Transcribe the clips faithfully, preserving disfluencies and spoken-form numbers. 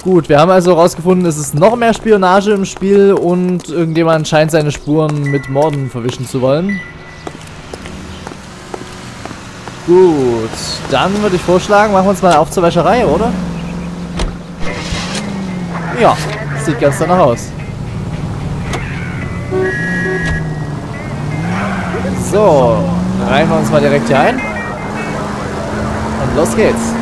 Gut, wir haben also herausgefunden, es ist noch mehr Spionage im Spiel und irgendjemand scheint seine Spuren mit Morden verwischen zu wollen. Gut, dann würde ich vorschlagen, machen wir uns mal auf zur Wäscherei, oder? Ja, sieht ganz danach aus. So, reihen wir uns mal direkt hier ein. Und los geht's.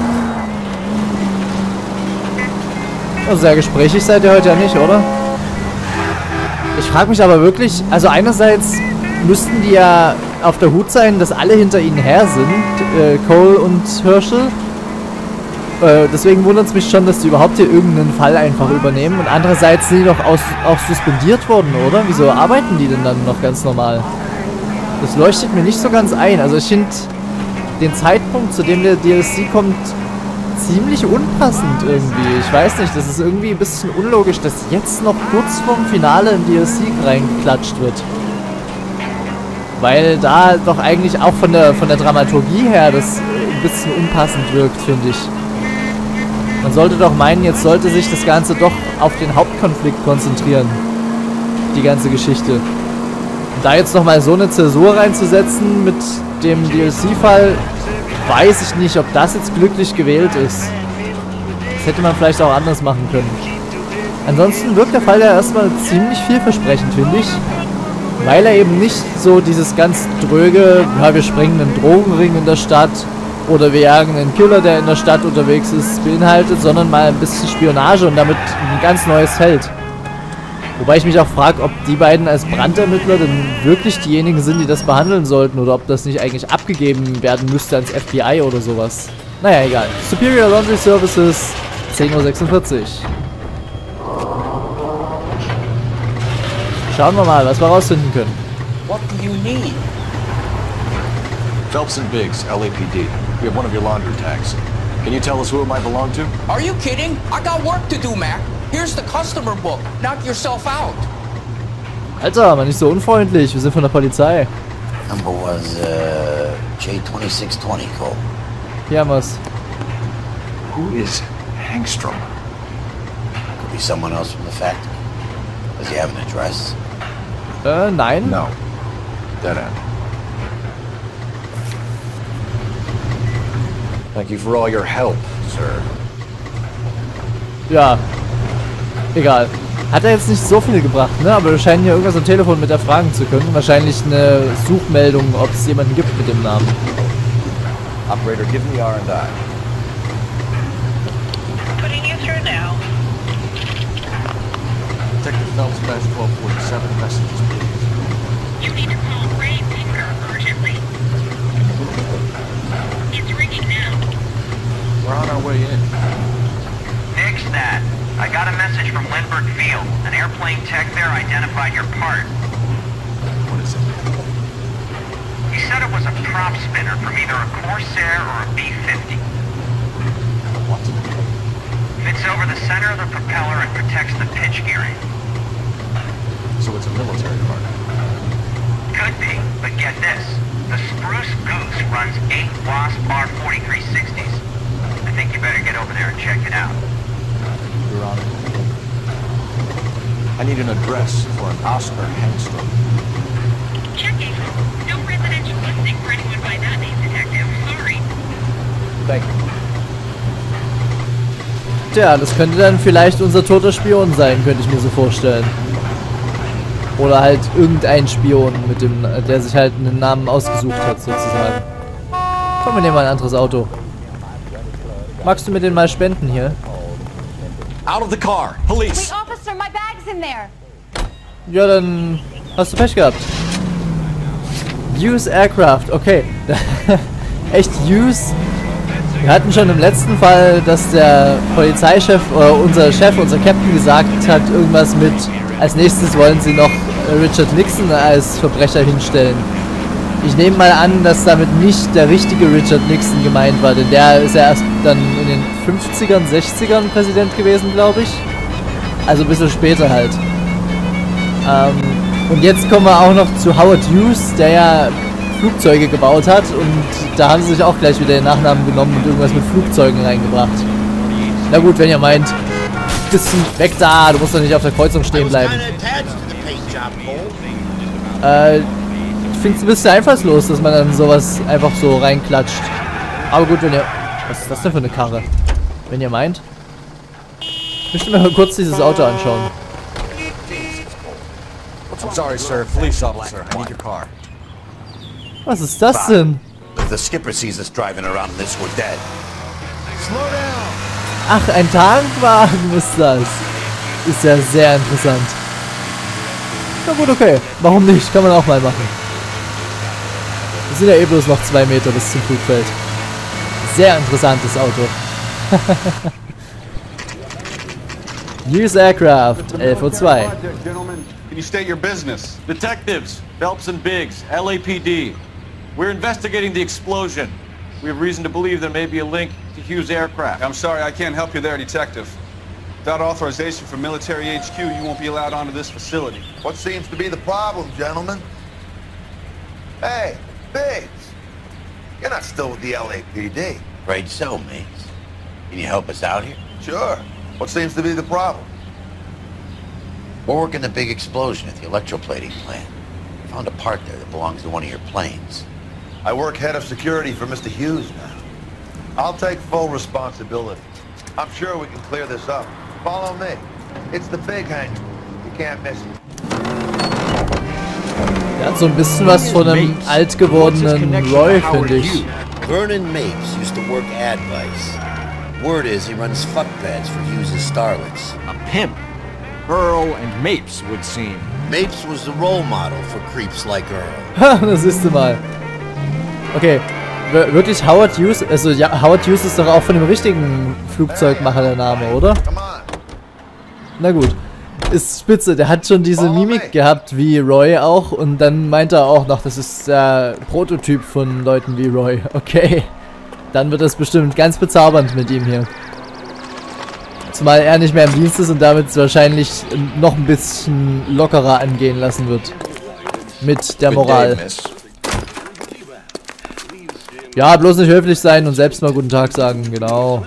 Also sehr gesprächig seid ihr heute ja nicht, oder? Ich frage mich aber wirklich, also einerseits müssten die ja auf der Hut sein, dass alle hinter ihnen her sind, äh, Cole und Herschel. Äh, deswegen wundert es mich schon, dass die überhaupt hier irgendeinen Fall einfach übernehmen. Und andererseits sind die doch aus, auch suspendiert worden, oder? Wieso arbeiten die denn dann noch ganz normal? Das leuchtet mir nicht so ganz ein. Also ich finde den Zeitpunkt, zu dem der D L C kommt, ziemlich unpassend irgendwie. Ich weiß nicht, das ist irgendwie ein bisschen unlogisch, dass jetzt noch kurz vorm Finale in D L C reingeklatscht wird. Weil da doch eigentlich auch von der, von der Dramaturgie her das ein bisschen unpassend wirkt, finde ich. Man sollte doch meinen, jetzt sollte sich das Ganze doch auf den Hauptkonflikt konzentrieren. Die ganze Geschichte. Und da jetzt nochmal so eine Zäsur reinzusetzen mit dem D L C-Fall, weiß ich nicht, ob das jetzt glücklich gewählt ist. Das hätte man vielleicht auch anders machen können. Ansonsten wirkt der Fall ja erstmal ziemlich vielversprechend, finde ich. Weil er eben nicht so dieses ganz dröge, ja, wir sprengen einen Drogenring in der Stadt oder wir jagen einen Killer, der in der Stadt unterwegs ist, beinhaltet, sondern mal ein bisschen Spionage und damit ein ganz neues Feld. Wobei ich mich auch frage, ob die beiden als Brandermittler denn wirklich diejenigen sind, die das behandeln sollten oder ob das nicht eigentlich abgegeben werden müsste ans F B I oder sowas. Naja, egal. Superior Laundry Services, zehn Uhr sechsundvierzig. Schauen wir mal, was wir rausfinden können. What do you need? Phelps and Biggs, L A P D. We have one of your laundry tags. Can you tell us who it might belong to? Are you kidding? I got work to do, Mac. Here's the customer book. Knock yourself out. Alter, man, nicht so unfreundlich. Wir sind von der Polizei. Number was uh, J twenty-six twenty, Cole. Hier haben wir's. Who is Hangstrom? Could be someone else from the factory. Does he have an address? Äh, nein. No. Dead end. Thank you for all your help, sir. Ja. Egal. Hat er jetzt nicht so viel gebracht, ne? Aber wir scheinen hier irgendwas am Telefon mit erfragen zu können. Wahrscheinlich eine Suchmeldung, ob es jemanden gibt mit dem Namen. Operator, give me R and I. Putting you through now. Detective Phelps, badge twelve forty-seven, messages, please. You need to call Ray Pinker urgently. It's ringing now. We're on our way in. Nix that. I got a message from Lindbergh Field. An airplane tech there identified your part. What is it? He said it was a prop spinner from either a Corsair or a B fifty. What? Fits over the center of the propeller and protects the pitch gearing. So it's a military part. Could be, but get this. The Spruce Goose runs eight Wasp R forty-three sixties. I think you better get over there and check it out. You're on it. I need an address for an Oscar Hangstrom. Checking. No residential listing for anyone by that name, Detective. Sorry. Thank you. Tja, das könnte dann vielleicht unser toter Spion sein, könnte ich mir so vorstellen. Oder halt irgendein Spion, mit dem, der sich halt einen Namen ausgesucht hat, sozusagen. Komm, wir nehmen mal ein anderes Auto. Magst du mir den mal spenden hier? Out of the car! Police! Wait, officer, my bag's in there. Ja, dann hast du Pech gehabt. Use Aircraft, okay. Echt use? Wir hatten schon im letzten Fall, dass der Polizeichef, oder unser Chef, unser Captain gesagt hat, irgendwas mit, als nächstes wollen sie noch Richard Nixon als Verbrecher hinstellen. Ich nehme mal an, dass damit nicht der richtige Richard Nixon gemeint war, denn der ist ja erst dann in den fünfzigern, sechzigern Präsident gewesen, glaube ich. Also ein bisschen später halt. Ähm, und jetzt kommen wir auch noch zu Howard Hughes, der ja Flugzeuge gebaut hat, und da haben sie sich auch gleich wieder den Nachnamen genommen und irgendwas mit Flugzeugen reingebracht. Na gut, wenn ihr meint, bisschen weg da, du musst doch nicht auf der Kreuzung stehen bleiben. Äh, ich finde es ein bisschen einfallslos, dass man dann sowas einfach so reinklatscht. Aber gut, wenn ihr... Was ist das denn für eine Karre? Wenn ihr meint. Ich möchte mir mal kurz dieses Auto anschauen. Sorry, sir. Police officer. I need your car. Was ist das denn? If the skipper sees us driving around in this, we're dead. Slow down. Ach, ein Tankwagen ist das. Ist ja sehr interessant. Na gut, okay. Warum nicht? Kann man auch mal machen. Es sind ja eh bloß noch zwei Meter bis zum Flugfeld. Sehr interessantes Auto. Use Aircraft, elf Uhr zwei. Can you state your business? Detectives, Phelps and Biggs, L A P D. We're investigating the explosion. We have reason to believe there may be a link to Hughes aircraft. I'm sorry, I can't help you there, Detective. Without authorization from military H Q, you won't be allowed onto this facility. What seems to be the problem, gentlemen? Hey, Biggs. You're not still with the L A P D. Afraid so, mates. Can you help us out here? Sure. What seems to be the problem? We're working the big explosion at the electroplating plant. We found a part there that belongs to one of your planes. I work head of security for Mister Hughes now. I'll take full responsibility. I'm sure we can clear this up. Follow me. It's the big hangar. You can't miss it. Der hat so ein bisschen was von einem alt gewordenen Roy, finde ich. Vernon Mapes used to work Advice. Word is he runs fuck pads for Hughes' starlets. A pimp. Earl and Mapes would seem. Mapes was the role model for creeps like Earl. Ha, das siehst du mal. Okay, wir wirklich Howard Hughes, also ja, Howard Hughes ist doch auch von dem richtigen Flugzeugmacher der Name, oder? Na gut, ist spitze, der hat schon diese Mimik gehabt wie Roy auch und dann meint er auch noch, das ist der Prototyp von Leuten wie Roy. Okay, dann wird das bestimmt ganz bezaubernd mit ihm hier. Zumal er nicht mehr im Dienst ist und damit es wahrscheinlich noch ein bisschen lockerer angehen lassen wird. Mit der Moral. Ja, bloß nicht höflich sein und selbst mal guten Tag sagen, genau.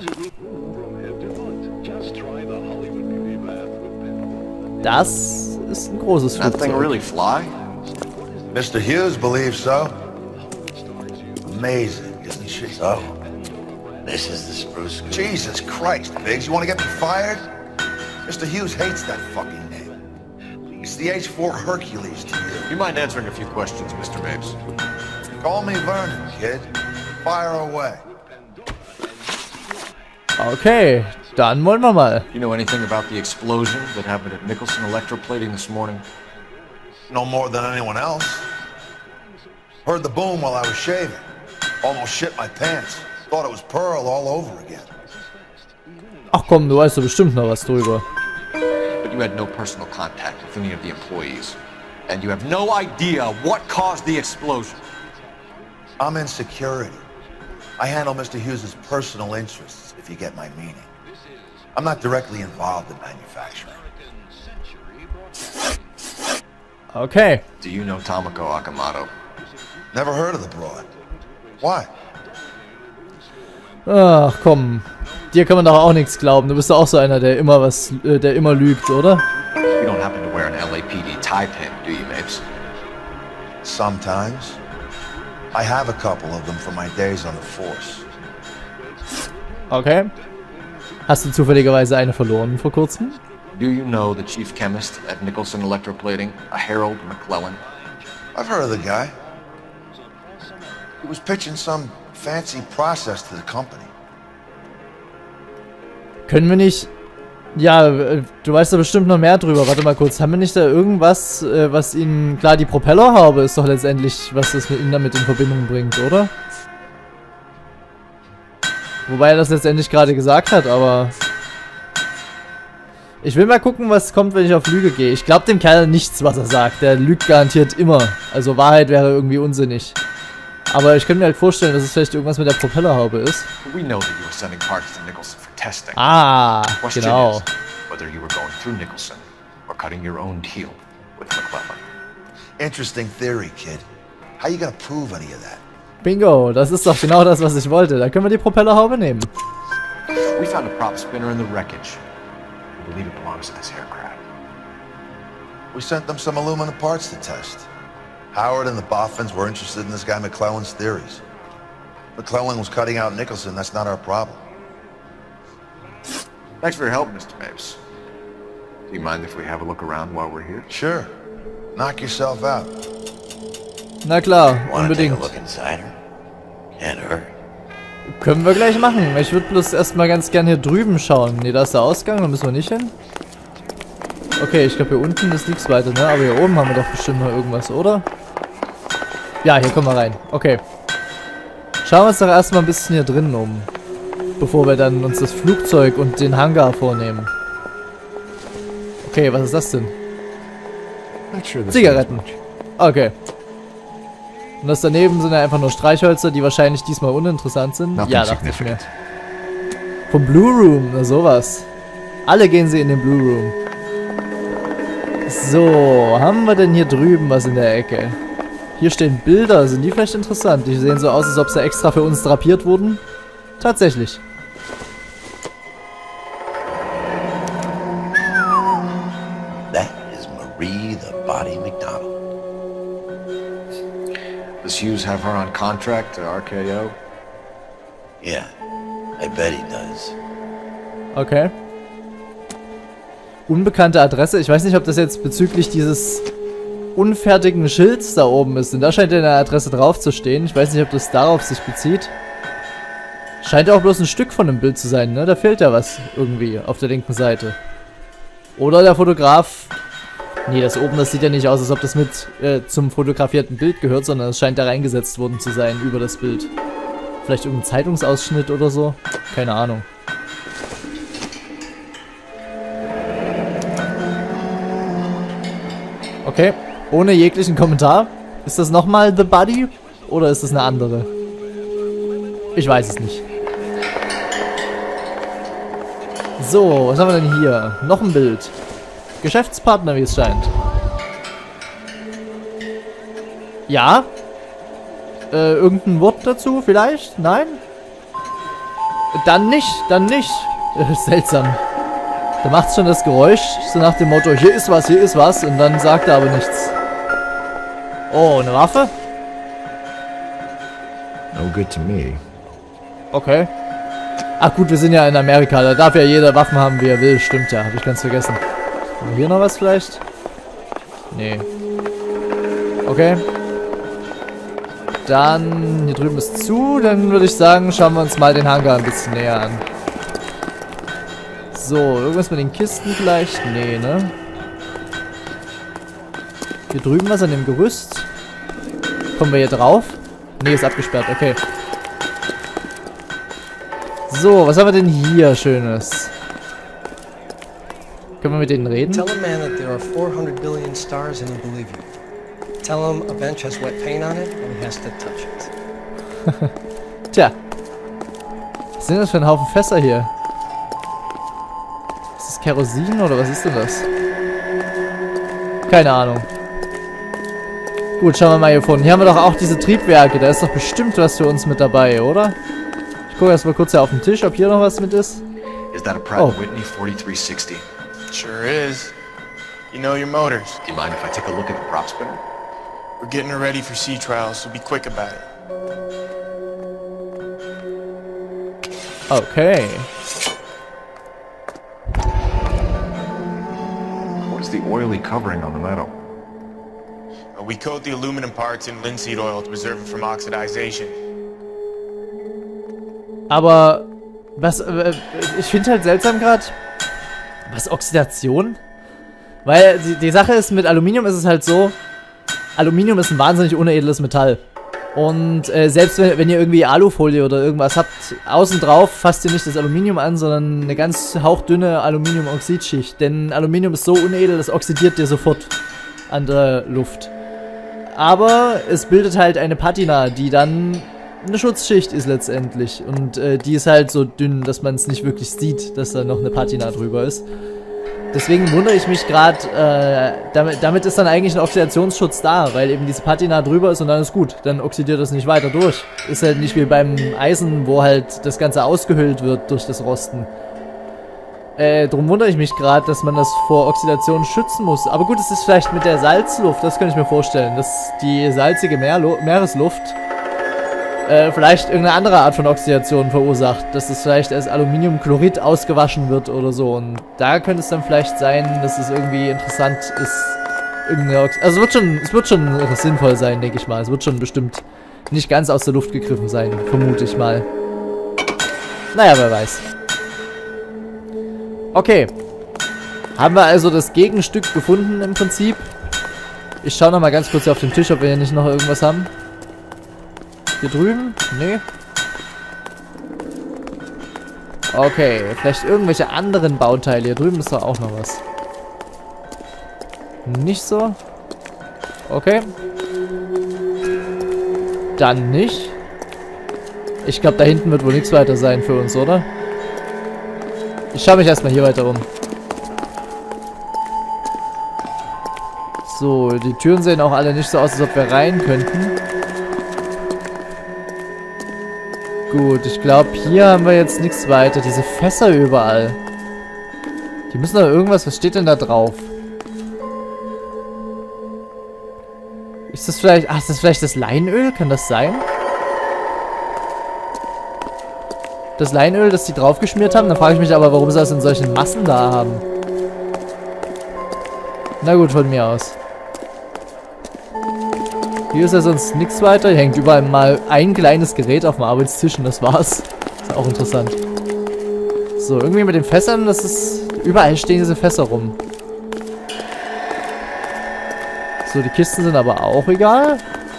Das ist ein großes That thing Flugzeug. really fly? Mister Hughes believes so. Amazing, isn't she? So, this is the Spruce Goose. Jesus Christ, Biggs, you want to get me fired? Mister Hughes hates that fucking name. It's the H four Hercules to you. You mind answering a few questions, Mister Mapes? Call me Vernon, kid. Fire away. Okay, dann wollen wir mal. You know anything about the explosion that happened at Nicholson Electroplating this morning? No more than anyone else. Heard the boom while I was shaving. Almost shit my pants. Thought it was Pearl all over again. Ach komm, du weißt doch bestimmt noch was drüber. But you had no personal contact with any of the employees. And you have no idea what caused the explosion. I'm in security. I handle Mister Hughes' personal interests, if you get my meaning. I'm not directly involved in manufacturing. Okay. Do you know Tomoko Akamoto? Never heard of the broad. Why? Ach komm, dir kann man doch auch nichts glauben. Du bist doch auch so einer, der immer was, äh, der immer lügt, oder? You don't happen to wear an L A P D tie pin, do you, Mapes? Sometimes. I have a couple of them from my days on the force. Okay. Hast du zufälligerweise eine verloren vor kurzem? Do you know the chief chemist at Nicholson Electroplating, a Harold McClellan? I've heard of the guy. He was pitching some fancy process to the company. Können wir nicht... Ja, äh, du weißt da bestimmt noch mehr drüber. Warte mal kurz. Haben wir nicht da irgendwas, äh, was ihn... Klar, die Propellerhaube ist doch letztendlich, was das mit ihm damit in Verbindung bringt, oder? Wobei er das letztendlich gerade gesagt hat, aber... Ich will mal gucken, was kommt, wenn ich auf Lüge gehe. Ich glaube dem Kerl nichts, was er sagt. Der lügt garantiert immer. Also Wahrheit wäre irgendwie unsinnig. Aber ich könnte mir halt vorstellen, dass es vielleicht irgendwas mit der Propellerhaube ist. We know that you were sending parts to Nicholson for testing. Ah, Question genau. is whether you were going through Nicholson or cutting your own deal with McClellan. Interesting theory, kid. How you gonna prove any of that? Bingo, das ist doch genau das, was ich wollte. Da können wir die Propellerhaube nehmen. We found a prop spinner in the wreckage. We believe it belongs to this aircraft. We sent them some aluminum parts to test. Howard and the Boffins were interested in this guy McClellan's theories. McClellan was cutting out Nicholson, that's not our problem. Thanks for your help, Mister Mapes. Do you mind if we have a look around while we're here? Sure. Knock yourself out. Na klar, Wanna take a unbedingt. look inside her? Can't hurt. Können wir gleich machen. Ich würde bloß erstmal ganz gern hier drüben schauen. Ne, da ist der Ausgang, da müssen wir nicht hin. Okay, ich glaube hier unten ist nichts weiter, ne? Aber hier oben haben wir doch bestimmt noch irgendwas, oder? Ja, hier kommen wir rein. Okay. Schauen wir uns doch erstmal ein bisschen hier drinnen um. Bevor wir dann uns das Flugzeug und den Hangar vornehmen. Okay, was ist das denn? Zigaretten. Okay. Und das daneben sind ja einfach nur Streichhölzer, die wahrscheinlich diesmal uninteressant sind. Ja, dachte ich mir. Vom Blue Room, na sowas. Alle gehen sie in den Blue Room. So, haben wir denn hier drüben was in der Ecke? Hier stehen Bilder, sind die vielleicht interessant? Die sehen so aus, als ob sie extra für uns drapiert wurden. Tatsächlich. That is Marie the Body McDonald. Does Hughes have her on contract to R K O? Yeah, I bet he does. Okay. Unbekannte Adresse. Ich weiß nicht, ob das jetzt bezüglich dieses unfertigen Schilds da oben ist. Denn da scheint ja eine Adresse drauf zu stehen. Ich weiß nicht, ob das darauf sich bezieht. Scheint auch bloß ein Stück von dem Bild zu sein, ne? Da fehlt ja was irgendwie auf der linken Seite. Oder der Fotograf... Nee, das oben, das sieht ja nicht aus, als ob das mit äh, zum fotografierten Bild gehört, sondern es scheint da reingesetzt worden zu sein über das Bild. Vielleicht irgendein Zeitungsausschnitt oder so? Keine Ahnung. Okay, ohne jeglichen Kommentar. Ist das nochmal The Buddy? Oder ist das eine andere? Ich weiß es nicht. So, was haben wir denn hier? Noch ein Bild. Geschäftspartner, wie es scheint. Ja? Äh, irgendein Wort dazu vielleicht? Nein? Dann nicht, dann nicht. Äh, seltsam. Da macht's schon das Geräusch, so nach dem Motto, hier ist was, hier ist was, und dann sagt er aber nichts. Oh, eine Waffe? No good to me. Okay. Ach gut, wir sind ja in Amerika, da darf ja jeder Waffen haben, wie er will. Stimmt ja, habe ich ganz vergessen. Haben wir hier noch was vielleicht? Nee. Okay. Dann, hier drüben ist zu, dann würde ich sagen, schauen wir uns mal den Hangar ein bisschen näher an. So, irgendwas mit den Kisten vielleicht? Nee, ne? Hier drüben was an dem Gerüst. Kommen wir hier drauf? Nee, ist abgesperrt, okay. So, was haben wir denn hier Schönes? Können wir mit denen reden? Tell a man that there are four hundred billion stars and he'll believe you. Tell him a bench has wet paint on it and he has to touch it. Tja. Was sind das für ein Haufen Fässer hier? Ist das Kerosin oder was ist denn das? Keine Ahnung. Gut, schauen wir mal hier vorne. Hier haben wir doch auch diese Triebwerke. Da ist doch bestimmt was für uns mit dabei, oder? Ich gucke erst mal kurz hier auf den Tisch, ob hier noch was mit ist. Is that a Pratt Oh. Whitney forty-three sixty? Sure is. You know your motors. Do you mind if I take a look at the prop spinner? We're getting her ready for sea trials, so be quick about it. Okay. What is the oily covering on the metal? Uh, we coat the aluminum parts in linseed oil to preserve it from oxidization. Aber was, äh, ich finde halt seltsam gerade, was, Oxidation? Weil die, die Sache ist, mit Aluminium ist es halt so, Aluminium ist ein wahnsinnig unedles Metall. Und äh, selbst wenn, wenn ihr irgendwie Alufolie oder irgendwas habt, außen drauf fasst ihr nicht das Aluminium an, sondern eine ganz hauchdünne Aluminiumoxidschicht. Denn Aluminium ist so unedel, das oxidiert dir sofort an der Luft. Aber es bildet halt eine Patina, die dann eine Schutzschicht ist letztendlich. Und äh, die ist halt so dünn, dass man es nicht wirklich sieht, dass da noch eine Patina drüber ist. Deswegen wundere ich mich gerade, äh, damit, damit ist dann eigentlich ein Oxidationsschutz da, weil eben diese Patina drüber ist und dann ist gut. Dann oxidiert das nicht weiter durch. Ist halt nicht wie beim Eisen, wo halt das Ganze ausgehöhlt wird durch das Rosten. Äh, drum wundere ich mich gerade, dass man das vor Oxidation schützen muss. Aber gut, es ist vielleicht mit der Salzluft, das könnte ich mir vorstellen, dass die salzige Meerlu- Meeresluft äh, vielleicht irgendeine andere Art von Oxidation verursacht. Dass es vielleicht als Aluminiumchlorid ausgewaschen wird oder so. Und da könnte es dann vielleicht sein, dass es irgendwie interessant ist. Irgendeine Ox also es wird schon, es wird schon sinnvoll sein, denke ich mal. Es wird schon bestimmt nicht ganz aus der Luft gegriffen sein, vermute ich mal. Naja, wer weiß. Okay. Haben wir also das Gegenstück gefunden im Prinzip. Ich schaue nochmal ganz kurz hier auf den Tisch, ob wir hier nicht noch irgendwas haben. Hier drüben? Nee. Okay, vielleicht irgendwelche anderen Bauteile. Hier drüben ist doch auch noch was. Nicht so. Okay. Dann nicht. Ich glaube, da hinten wird wohl nichts weiter sein für uns, oder? Ich schaue mich erstmal hier weiter um. So, die Türen sehen auch alle nicht so aus, als ob wir rein könnten. Gut, ich glaube, hier haben wir jetzt nichts weiter. Diese Fässer überall. Die müssen doch irgendwas... Was steht denn da drauf? Ist das vielleicht... Ach, ist das vielleicht das Leinöl? Kann das sein? Das Leinöl, das die draufgeschmiert haben? Dann frage ich mich aber, warum sie das in solchen Massen da haben. Na gut, von mir aus. Hier ist ja sonst nichts weiter. Hier hängt überall mal ein kleines Gerät auf dem Arbeitstisch und das war's. Ist auch interessant. So, irgendwie mit den Fässern, das ist... Überall stehen diese Fässer rum. So, die Kisten sind aber auch egal.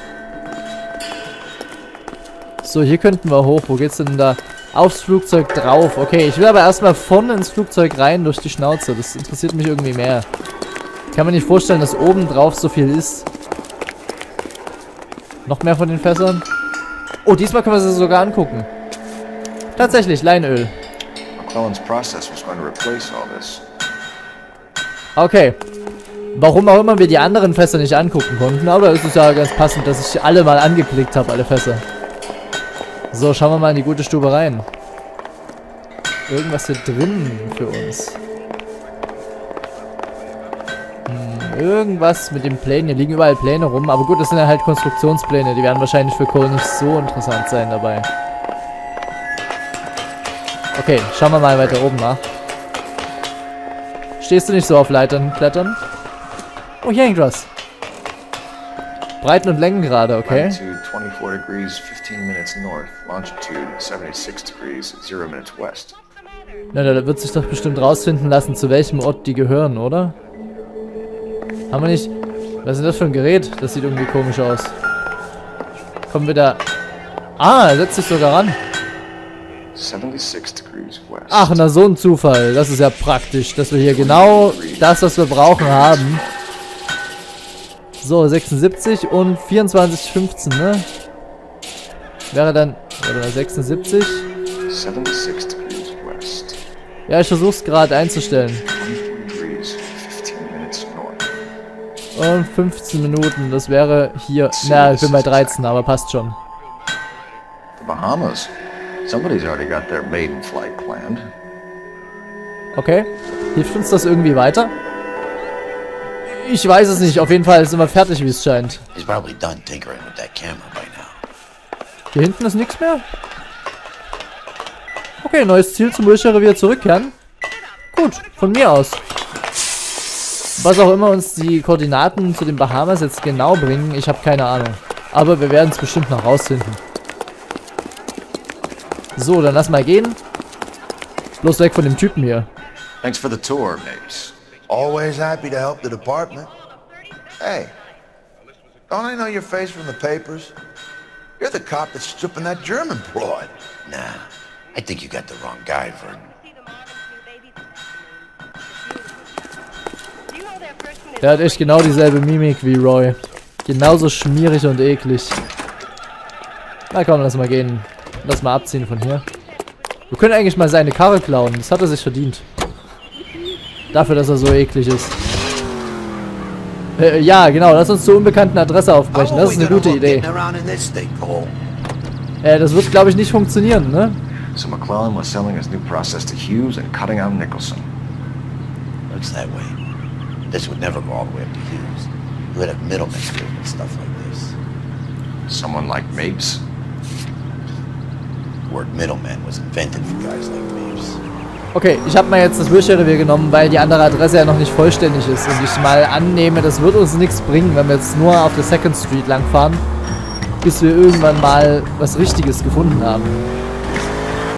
So, hier könnten wir hoch. Wo geht's denn da? Aufs Flugzeug drauf. Okay, ich will aber erstmal vorne ins Flugzeug rein durch die Schnauze. Das interessiert mich irgendwie mehr. Kann man nicht vorstellen, dass oben drauf so viel ist. Noch mehr von den Fässern. Oh, diesmal können wir sie sogar angucken. Tatsächlich, Leinöl. McClellan's process was going to replace all this. Okay. Warum auch immer wir die anderen Fässer nicht angucken konnten, aber es ist ja ganz passend, dass ich alle mal angeklickt habe, alle Fässer. So, schauen wir mal in die gute Stube rein. Irgendwas hier drin für uns. Hm, irgendwas mit den Plänen. Hier liegen überall Pläne rum. Aber gut, das sind ja halt Konstruktionspläne. Die werden wahrscheinlich für Cole nicht so interessant sein dabei. Okay, schauen wir mal weiter oben nach. Stehst du nicht so auf Leitern klettern? Oh, hier hängt was. Breiten- und Längengrade, okay. Latitude twenty-four degrees, fifteen minutes north. Longitude seventy-six degrees, zero minutes west. Na, da wird sich doch bestimmt rausfinden lassen, zu welchem Ort die gehören, oder? Haben wir nicht... Was ist denn das für ein Gerät? Das sieht irgendwie komisch aus. Kommen wir da... Ah, er setzt sich sogar ran. seventy-six degrees west. Ach, na so ein Zufall. Das ist ja praktisch, dass wir hier genau das, was wir brauchen, haben. So, sechsundsiebzig und vierundzwanzig fünfzehn, ne? Wäre dann... Oder sechsundsiebzig. seventy-six degrees west. Ja, ich versuch's gerade einzustellen. twenty-four degrees, fifteen minutes north. Und fünfzehn Minuten, das wäre hier... Na, ich bin bei dreizehn, aber passt schon. The Bahamas. Somebody's already got their maiden flight planned. Okay. Hilft uns das irgendwie weiter? Ich weiß es nicht. Auf jeden Fall sind wir fertig, wie es scheint. He's probably done tinkering with that camera by now. Hier hinten ist nichts mehr. Okay, neues Ziel zum Wilshire-Revier zurückkehren. Gut, von mir aus. Was auch immer uns die Koordinaten zu den Bahamas jetzt genau bringen, ich habe keine Ahnung. Aber wir werden es bestimmt noch rausfinden. So, dann lass mal gehen. Bloß weg von dem Typen hier. Thanks for the tour, mates. Always happy to help the department. Hey, don't I know your face from the papers? You're the cop that's stripping that German broad. Nah, I think you got the wrong guy, Vernon. Der hat echt genau dieselbe Mimik wie Roy. Genauso schmierig und eklig. Na komm, lass mal gehen. Lass mal abziehen von hier. Wir können eigentlich mal seine Karre klauen. Das hat er sich verdient. Dafür, dass er so eklig ist. Äh, ja, genau. Lass uns zur unbekannten Adresse aufbrechen. Das ist eine gute Idee. Äh, das wird, glaube ich, nicht funktionieren, ne? So McClellan was selling his new process to Hughes and cutting out Nicholson. Looks that way. This would never go all the way up to Hughes. You would have middlemen doing stuff like this. Someone like Mapes? The word middleman was invented for guys like Mapes. Okay, ich habe mal jetzt das Wilshire-Revier genommen, weil die andere Adresse ja noch nicht vollständig ist. Und ich mal annehme, das wird uns nichts bringen, wenn wir jetzt nur auf der Second Street langfahren, bis wir irgendwann mal was Richtiges gefunden haben.